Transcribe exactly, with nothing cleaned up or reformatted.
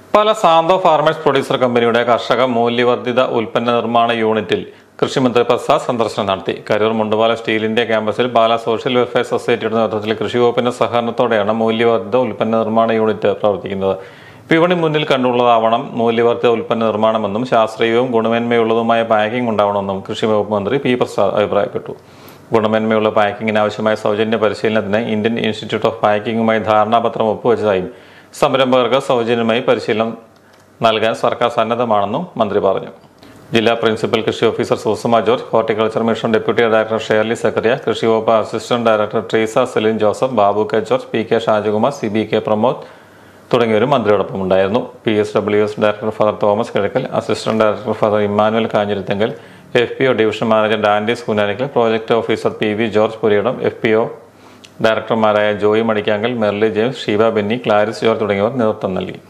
പല Santo farmers producer കമ്പനിയുടെ കർഷക മൂല്യവർദ്ധിത ഉൽപ്പന്ന നിർമ്മാണ യൂണിറ്റിൽ കൃഷിമന്ത്രി പ്രസാദ് സന്ദർശനം നടത്തി. കരൂർ മുണ്ടുപാല സ്റ്റീൽ ഇന്ത്യ ക്യാമ്പസിൽ പാല സോഷ്യൽ വെൽഫെയർ സൊസൈറ്റിയുടെ നേതൃത്വത്തിൽ കൃഷി വകുപ്പിന്റെ സഹകരണത്തോടെയാണ് മൂല്യവർദ്ധിത ഉൽപ്പന്ന നിർമ്മാണ യൂണിറ്റ് പ്രവർത്തിക്കുന്നത്. വിപണി മുന്നിൽ കണ്ടുള്ളതാവണം മൂല്യവർദ്ധിത ഉൽപ്പന്ന നിർമ്മാണമെന്നും ശാസ്ത്രീയവും ഗുണമേന്മയുള്ളതുമായ പാക്കിംഗ് ഉണ്ടാവണമെന്നും കൃഷി വകുപ്പ് മന്ത്രി പി പ്രസാദ് അഭിപ്രായപ്പെട്ടു. ഗുണമേന്മയുള്ള പാക്കിങ്ങിന് ആവശ്യമായ സൗജന്യ പരിശീലനത്തിന് ഇന്ത്യൻ ഇൻസ്റ്റിറ്റ്യൂട്ട് ഓഫ് പാക്കിംഗുമായി ധാരണാപത്രം ഒപ്പുവെച്ചതായും സംരംഭകർക്ക് സൗജന്യമായി പരിശീലനം നൽകാൻ സർക്കാർ സന്നദ്ധമാണെന്നും മന്ത്രി പറഞ്ഞു. ജില്ലാ പ്രിൻസിപ്പൽ കൃഷി officer Susama George, horticulture mission deputy director Shirley secretary, കൃഷി വകുപ്പ് assistant director Treesa Celine Joseph, Babu K George, P K Shajakumar, C B K Pramod തുടങ്ങിയവരും മന്ത്രിയോടൊപ്പം ഉണ്ടായിരുന്നു. P S W S director father Thomas Kizhakkal, assistant director father Emmanuel Kanjirathengal, F P O division manager Dandees Kunjanikkal, project officer P V George Puriyidam, F P O ഡയറക്ടർമാരായ Joy Madikkangal, Merly James, Sheeba Benny, Clarice George തുടങ്ങിയവർ നേതൃത്വം നൽകി.